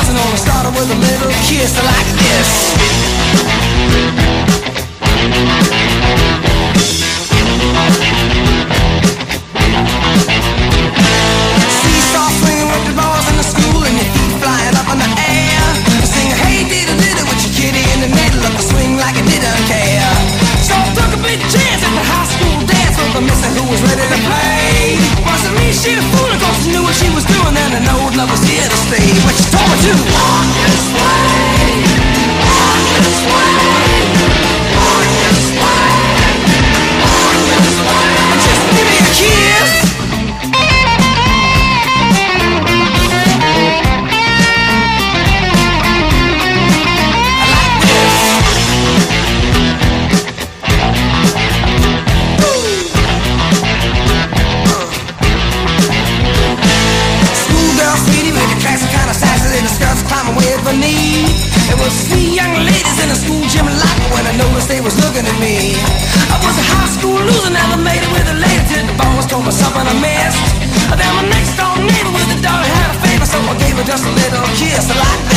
dancing on. It started with a little kiss like this. Seesaw swinging with the balls in the school and your feet flying up in the air. Sing hey diddle diddle with your kitty in the middle of the swing like it didn't care. So I took a big chance at the high school dance with a mister who was ready to play. Wasn't me, she the fool, of course she knew what she was doing. And an old love was here to stay. But she told me to walk this way, walk this way, walk this way, walk this way. Just give me a kiss. It was three young ladies in a school gym locker when I noticed they was looking at me. I was a high school loser, never made it with a lady till the boss told me something I missed. Then my next door neighbor with a daughter had a favor, so I gave her just a little kiss like